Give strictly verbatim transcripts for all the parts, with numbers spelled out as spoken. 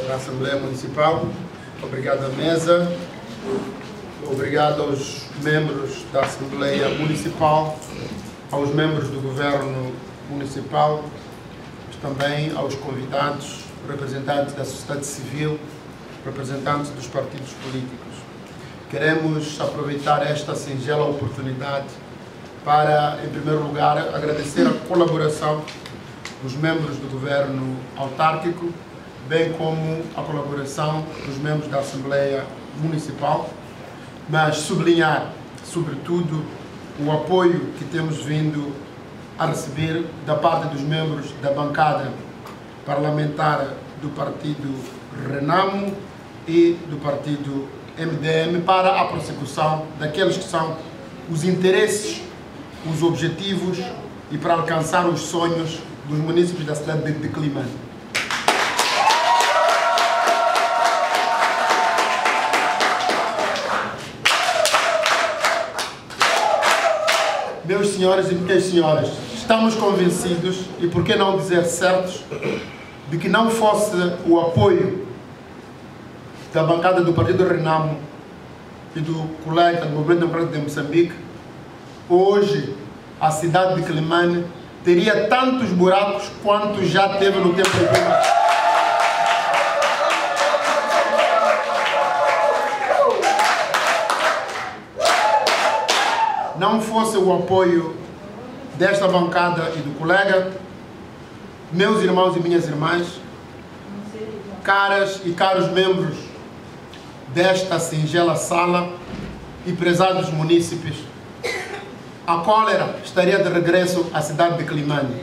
da Assembleia Municipal, obrigado à mesa, obrigado aos membros da Assembleia Municipal, aos membros do Governo Municipal, mas também aos convidados, representantes da sociedade civil, representantes dos partidos políticos. Queremos aproveitar esta singela oportunidade para, em primeiro lugar, agradecer a colaboração dos membros do Governo Autárquico, bem como a colaboração dos membros da Assembleia Municipal, mas sublinhar, sobretudo, o apoio que temos vindo a receber da parte dos membros da bancada parlamentar do Partido Renamo e do Partido M D M para a prossecução daqueles que são os interesses, os objetivos e para alcançar os sonhos dos municípios da cidade de Climane. Meus senhores e minhas senhoras, estamos convencidos, e por que não dizer certos, de que não fosse o apoio da bancada do Partido Renamo e do colega do Movimento Democrático de Moçambique, hoje a cidade de Climane teria tantos buracos quanto já teve no tempo de Lula. Não fosse o apoio desta bancada e do colega, meus irmãos e minhas irmãs, caras e caros membros desta singela sala e prezados munícipes, a cólera estaria de regresso à cidade de Climane.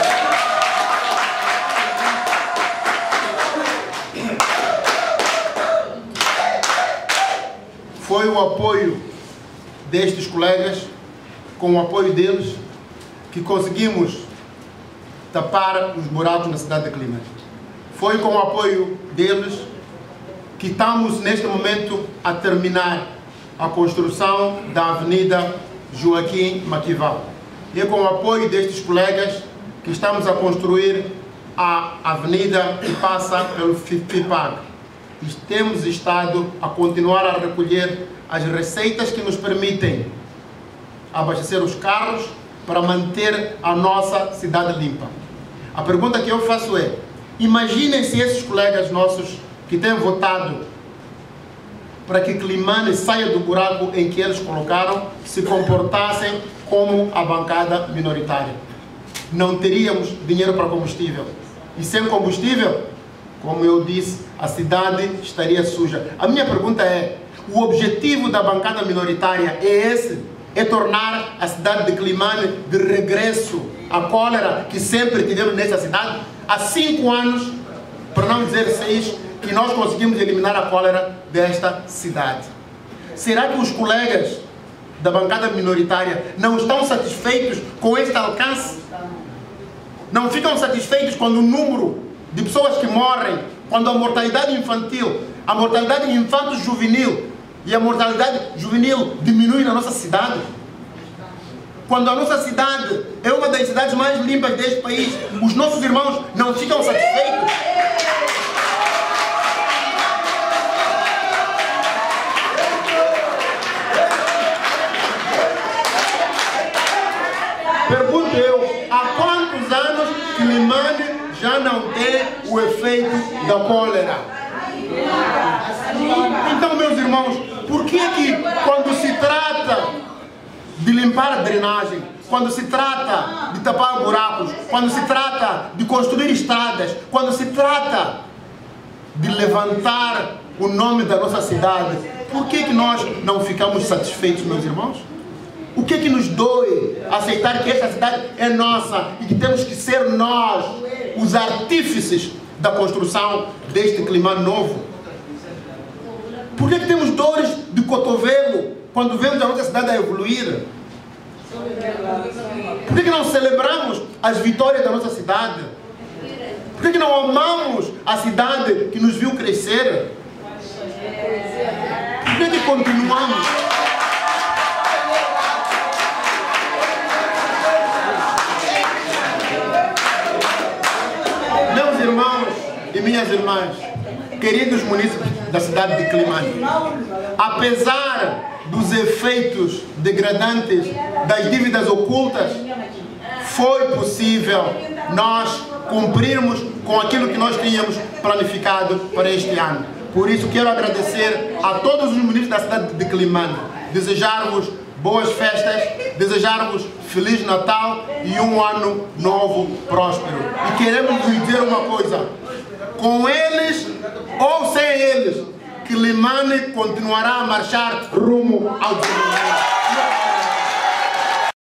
Foi o apoio destes colegas, com o apoio deles, que conseguimos tapar os buracos na cidade de Climane. Foi com o apoio deles que estamos neste momento a terminar a construção da Avenida Joaquim Maquival. E é com o apoio destes colegas que estamos a construir a avenida que passa pelo FIPAG. E temos estado a continuar a recolher as receitas que nos permitem abastecer os carros para manter a nossa cidade limpa. A pergunta que eu faço é: imaginem se esses colegas nossos que têm votado para que Climane saia do buraco em que eles colocaram se comportassem como a bancada minoritária. Não teríamos dinheiro para combustível. E sem combustível, como eu disse, a cidade estaria suja. A minha pergunta é: o objetivo da bancada minoritária é esse? É tornar a cidade de Climane de regresso à cólera que sempre tivemos nessa cidade? Há cinco anos, para não dizer seis, que nós conseguimos eliminar a cólera desta cidade. Será que os colegas da bancada minoritária não estão satisfeitos com este alcance? Não ficam satisfeitos quando o número de pessoas que morrem, quando a mortalidade infantil, a mortalidade infanto-juvenil e a mortalidade juvenil diminui na nossa cidade? Quando a nossa cidade é uma das cidades mais limpas deste país, os nossos irmãos não ficam satisfeitos? Pergunto eu, há quantos anos Climane já não tem o efeito da cólera? Então, meus irmãos, por que que quando se trata de limpar a drenagem, quando se trata de tapar buracos, quando se trata de construir estradas, quando se trata de levantar o nome da nossa cidade, por que que nós não ficamos satisfeitos, meus irmãos? O que que nos dói aceitar que esta cidade é nossa e que temos que ser nós os artífices da construção deste clima novo? Por que que temos dores de cotovelo quando vemos a nossa cidade a evoluir? Por que que não celebramos as vitórias da nossa cidade? Por que que não amamos a cidade que nos viu crescer? Por que que continuamos? Meus irmãos e minhas irmãs, queridos munícipes da cidade de Climane, apesar dos efeitos degradantes das dívidas ocultas, foi possível nós cumprirmos com aquilo que nós tínhamos planificado para este ano. Por isso quero agradecer a todos os munícipes da cidade de Climane, desejar-vos boas festas, desejar-vos Feliz Natal e um ano novo próspero. E queremos lhes dizer uma coisa, com eles ou sem eles, Climane continuará a marchar rumo ao desenvolvimento.